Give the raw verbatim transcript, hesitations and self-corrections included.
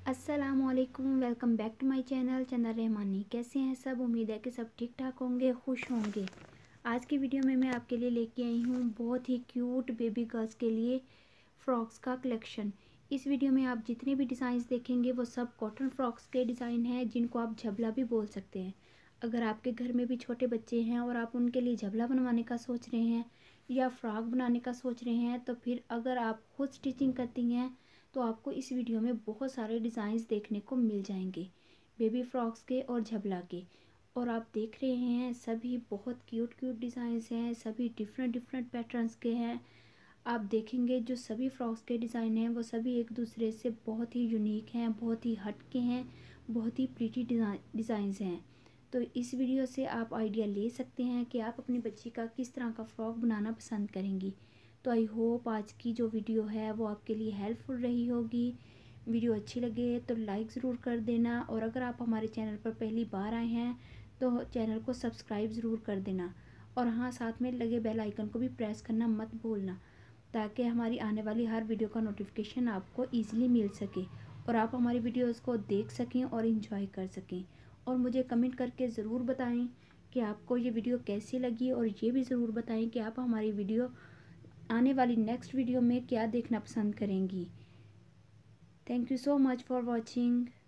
अस्सलामुअलैकुम, welcome back to my channel Chanda Rahmani. कैसे हैं सब? उम्मीद है कि सब ठीक ठाक होंगे, खुश होंगे। आज की वीडियो में मैं आपके लिए लेके आई हूँ बहुत ही क्यूट बेबी गर्ल्स के लिए फ्रॉक्स का कलेक्शन। इस वीडियो में आप जितने भी डिज़ाइंस देखेंगे वो सब कॉटन फ्रॉक्स के डिज़ाइन हैं, जिनको आप झबला भी बोल सकते हैं। अगर आपके घर में भी छोटे बच्चे हैं और आप उनके लिए झबला बनवाने का सोच रहे हैं या फ्रॉक बनाने का सोच रहे हैं, तो फिर अगर आप खुद स्टिचिंग करती हैं तो आपको इस वीडियो में बहुत सारे डिज़ाइंस देखने को मिल जाएंगे बेबी फ्रॉक्स के और झबला के। और आप देख रहे हैं सभी बहुत क्यूट क्यूट डिज़ाइंस हैं, सभी डिफरेंट डिफरेंट पैटर्न्स के हैं। आप देखेंगे जो सभी फ्रॉक्स के डिज़ाइन हैं वो सभी एक दूसरे से बहुत ही यूनिक हैं, बहुत ही हट के हैं, बहुत ही प्रीटी डिज़ाइंस हैं। तो इस वीडियो से आप आइडिया ले सकते हैं कि आप अपनी बच्ची का किस तरह का फ़्रॉक बनाना पसंद करेंगी। तो आई होप आज की जो वीडियो है वो आपके लिए हेल्पफुल रही होगी। वीडियो अच्छी लगे तो लाइक ज़रूर कर देना, और अगर आप हमारे चैनल पर पहली बार आए हैं तो चैनल को सब्सक्राइब ज़रूर कर देना। और हाँ, साथ में लगे बेल आइकन को भी प्रेस करना मत भूलना, ताकि हमारी आने वाली हर वीडियो का नोटिफिकेशन आपको ईज़िली मिल सके और आप हमारी वीडियोज़ को देख सकें और इन्जॉय कर सकें। और मुझे कमेंट करके ज़रूर बताएं कि आपको ये वीडियो कैसी लगी, और ये भी ज़रूर बताएं कि आप हमारी वीडियो आने वाली नेक्स्ट वीडियो में क्या देखना पसंद करेंगी। Thank you so much for watching.